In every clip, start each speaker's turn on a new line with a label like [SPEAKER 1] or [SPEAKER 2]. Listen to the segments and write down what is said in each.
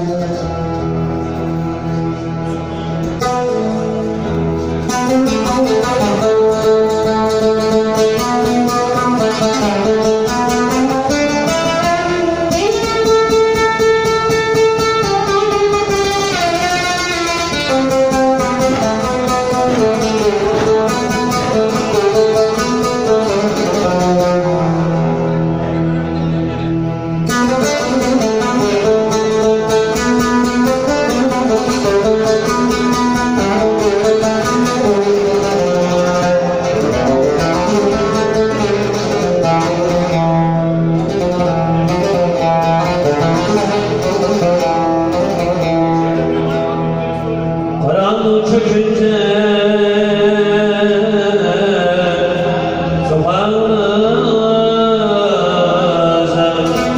[SPEAKER 1] Çökünce sokağınıza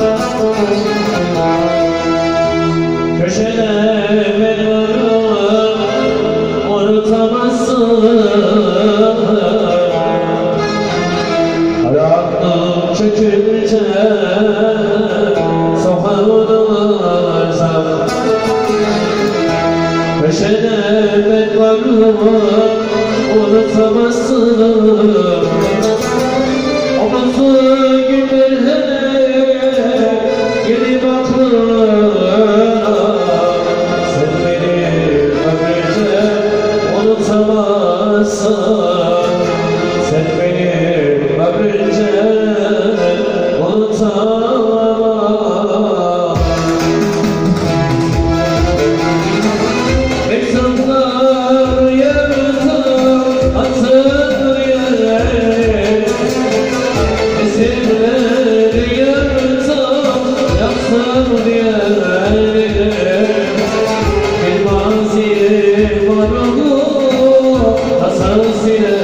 [SPEAKER 1] köşede ben varım unutamazsın. Karanlık çökünce sokağınıza köşede ben varım unutamazsın. O bazı günlere gelip aklına sen beni ömrünce unutamazsın. Sen beni ömrünce unutamazsın. Mektuplar yarıda atılır yere, eserler yarıda yaksın yere. Bir mazi var o, hasan siler.